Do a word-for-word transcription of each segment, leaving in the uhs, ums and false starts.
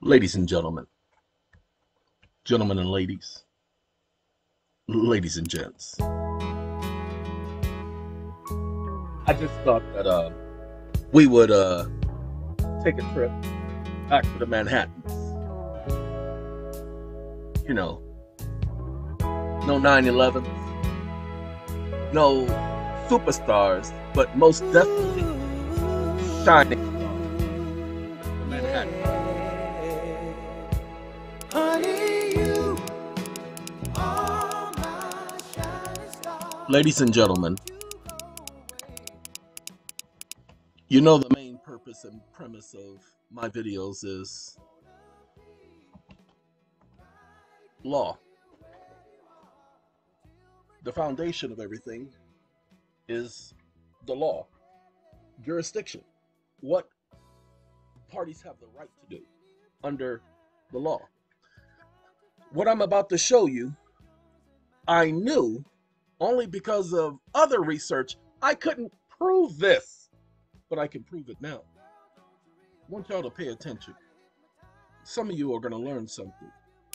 Ladies and gentlemen, gentlemen and ladies, ladies and gents, I just thought that uh, we would uh, take a trip back to the Manhattans. You know, no nine elevens, no superstars, but most definitely shining stars, the Manhattan. Ladies and gentlemen, you know the main purpose and premise of my videos is law. The foundation of everything is the law, jurisdiction, what parties have the right to do under the law. What I'm about to show you, I knew only because of other research. I couldn't prove this, but I can prove it now. I want y'all to pay attention. Some of you are going to learn something.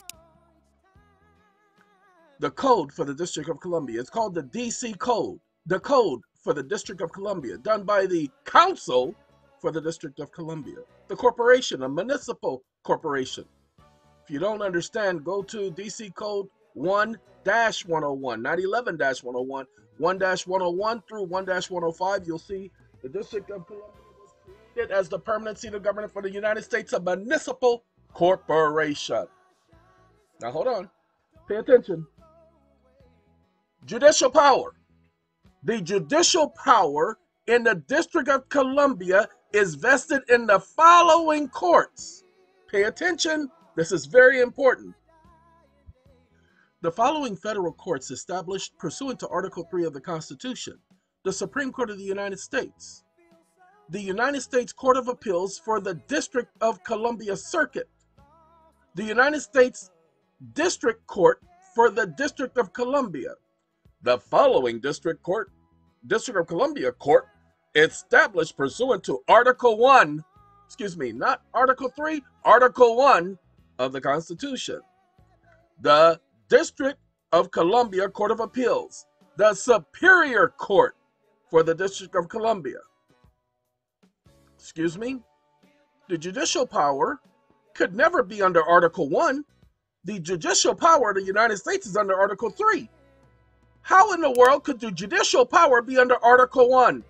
The code for the District of Columbia is called the D C Code. The code for the District of Columbia, done by the Council for the District of Columbia. The corporation, a municipal corporation. If you don't understand, go to D C Code one dash one oh one, not eleven dash one oh one, one dash one oh one through one dash one oh five. You'll see the District of Columbia was created as the permanent seat of government for the United States, a municipal corporation. Now hold on, pay attention. Judicial power. The judicial power in the District of Columbia is vested in the following courts. Pay attention, this is very important. The following federal courts established pursuant to Article three of the Constitution: the Supreme Court of the United States, the United States Court of Appeals for the District of Columbia Circuit, the United States District Court for the District of Columbia. The following District Court, District of Columbia Court, established pursuant to Article one, excuse me, not Article three, Article one of the Constitution. The District of Columbia Court of Appeals, the Superior Court for the District of Columbia. Excuse me? The judicial power could never be under Article one. The judicial power of the United States is under Article three. How in the world could the judicial power be under Article one?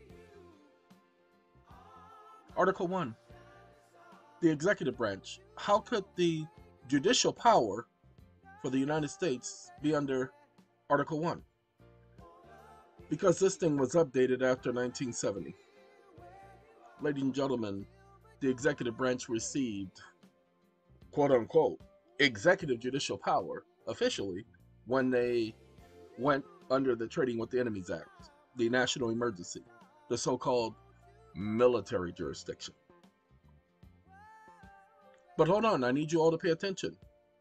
Article one, the executive branch. How could the judicial power for the United States be under Article one? Because this thing was updated after nineteen seventy. Ladies and gentlemen, the executive branch received, quote unquote, executive judicial power officially when they went under the Trading with the Enemies Act, the national emergency, the so-called military jurisdiction. But hold on, I need you all to pay attention.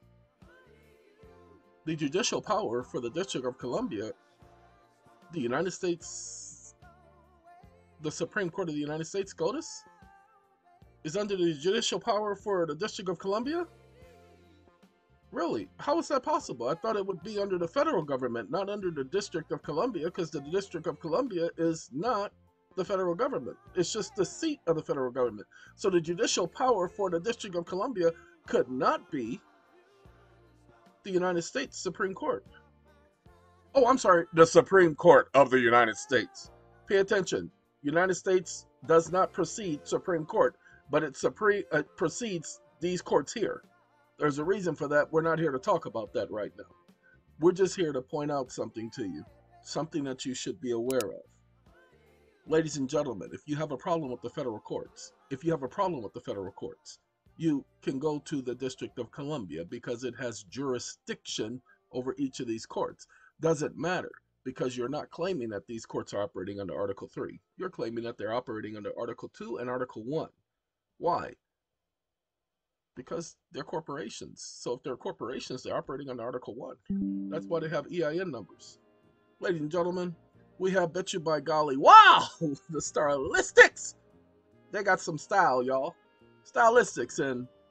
The judicial power for the District of Columbia, the United States, the Supreme Court of the United States, SCOTUS, is under the judicial power for the District of Columbia? Really? How is that possible? I thought it would be under the federal government, not under the District of Columbia, because the District of Columbia is not the federal government. It's just the seat of the federal government. So the judicial power for the District of Columbia could not be the United States Supreme Court. Oh, I'm sorry, the Supreme Court of the United States. Pay attention. United States does not precede Supreme Court, but it supreme, uh, precedes these courts here. There's a reason for that. We're not here to talk about that right now. We're just here to point out something to you, something that you should be aware of. Ladies and gentlemen, if you have a problem with the federal courts, if you have a problem with the federal courts, you can go to the District of Columbia because it has jurisdiction over each of these courts. Doesn't matter, because you're not claiming that these courts are operating under Article three. You're claiming that they're operating under Article two and Article one. Why? Because they're corporations. So if they're corporations, they're operating under Article one. That's why they have E I N numbers. Ladies and gentlemen, we have Bet You By Golly. Wow! The Stylistics! They got some style, y'all. Stylistics. And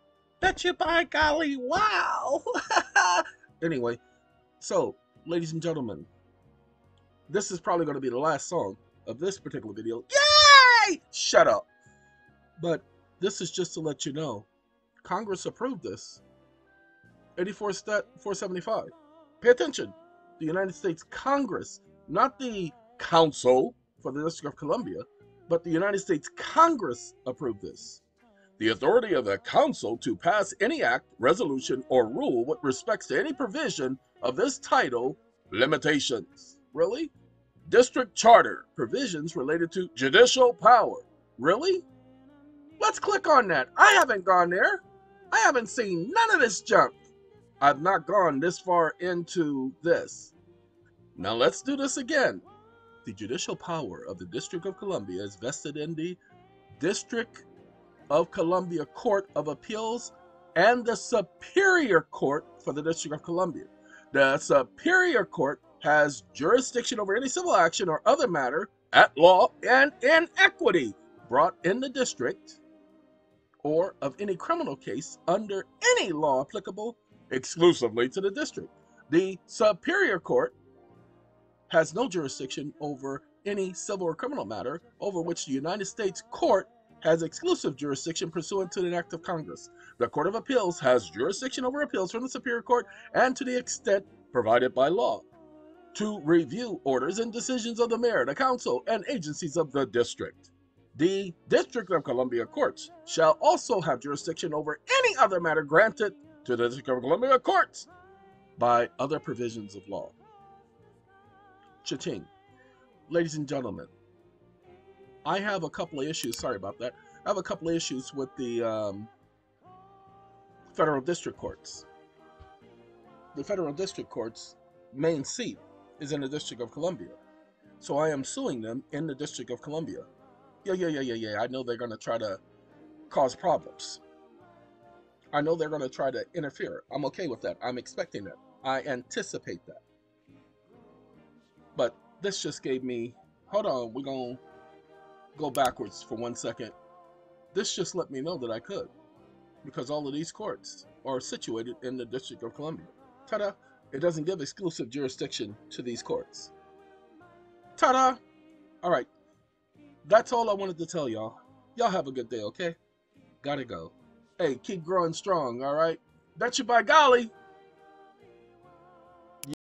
Bet you by golly, wow. Anyway, so, ladies and gentlemen, this is probably going to be the last song of this particular video. Yay! Shut up. But this is just to let you know, Congress approved this. eighty-four stat four seventy-five. Pay attention. The United States Congress, not the Council for the District of Columbia, but the United States Congress approved this. The authority of the Council to pass any act, resolution, or rule with respects to any provision of this title, limitations. Really? District Charter, provisions related to judicial power. Really? Let's click on that. I haven't gone there. I haven't seen none of this junk. I've not gone this far into this. Now let's do this again. The judicial power of the District of Columbia is vested in the District of Columbia Court of Appeals and the Superior Court for the District of Columbia. The Superior Court has jurisdiction over any civil action or other matter at law and in equity brought in the district, or of any criminal case under any law applicable exclusively to the district. The Superior Court has no jurisdiction over any civil or criminal matter over which the United States Court has exclusive jurisdiction pursuant to an act of Congress. The Court of Appeals has jurisdiction over appeals from the Superior Court and to the extent provided by law, to review orders and decisions of the mayor, the council, and agencies of the district. The District of Columbia courts shall also have jurisdiction over any other matter granted to the District of Columbia courts by other provisions of law. Cha-ching. Ladies and gentlemen, I have a couple of issues, sorry about that, I have a couple of issues with the um, federal district courts. The federal district court's main seat is in the District of Columbia. So I am suing them in the District of Columbia. Yeah, yeah, yeah, yeah, yeah. I know they're going to try to cause problems. I know they're going to try to interfere. I'm okay with that. I'm expecting that. I anticipate that. But this just gave me... Hold on. We're going to go backwards for one second. This just let me know that I could. Because all of these courts are situated in the District of Columbia. Ta-da! It doesn't give exclusive jurisdiction to these courts. Ta-da! Alright. That's all I wanted to tell y'all. Y'all have a good day, okay? Gotta go. Hey, keep growing strong, alright? Bet you by golly!